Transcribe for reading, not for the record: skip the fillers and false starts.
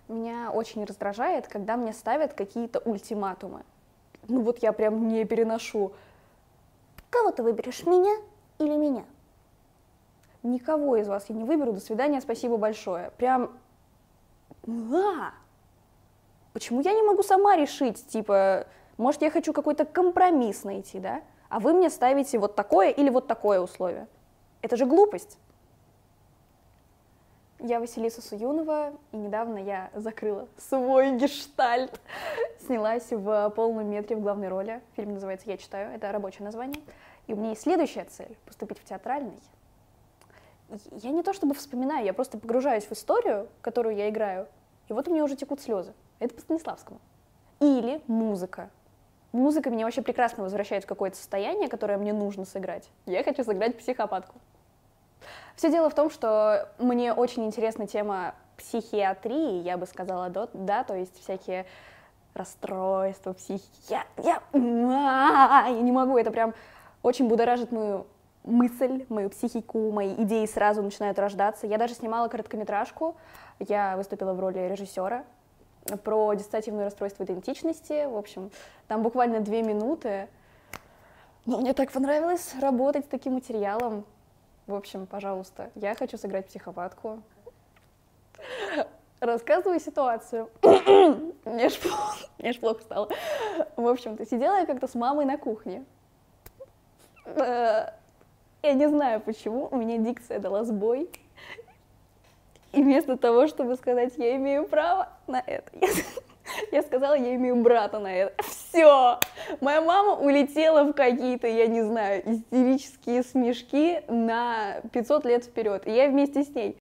Меня очень раздражает, когда мне ставят какие-то ультиматумы. Ну вот я прям не переношу. Кого ты выберешь, меня или меня? Никого из вас я не выберу, до свидания, спасибо большое. Прям, почему я не могу сама решить, типа, может, я хочу какой-то компромисс найти, да? А вы мне ставите вот такое или вот такое условие. Это же глупость. Я Василиса Суюнова, и недавно я закрыла свой гештальт. Снялась в полном метре в главной роли. Фильм называется «Я читаю», это рабочее название. И у меня есть следующая цель — поступить в театральный. Я не то чтобы вспоминаю, я просто погружаюсь в историю, которую я играю, и вот у меня уже текут слезы. Это по Станиславскому. Или музыка. Музыка меня вообще прекрасно возвращает в какое-то состояние, которое мне нужно сыграть. Я хочу сыграть психопатку. Все дело в том, что мне очень интересна тема психиатрии, я бы сказала, да, то есть всякие расстройства психики. Я не могу, это прям очень будоражит мою мысль, мою психику, мои идеи сразу начинают рождаться. Я даже снимала короткометражку, я выступила в роли режиссера про диссоциативное расстройство идентичности. В общем, там буквально 2 минуты. Но мне так понравилось работать с таким материалом. В общем, пожалуйста, я хочу сыграть психопатку. Рассказываю ситуацию. Мне ж плохо стало. В общем-то, сидела я как-то с мамой на кухне. Я не знаю почему, у меня дикция дала сбой. И вместо того, чтобы сказать, я имею право на это, я сказала, я имею брата на это. Все! Моя мама улетела в какие-то, я не знаю, истерические смешки на 500 лет вперед. И я вместе с ней.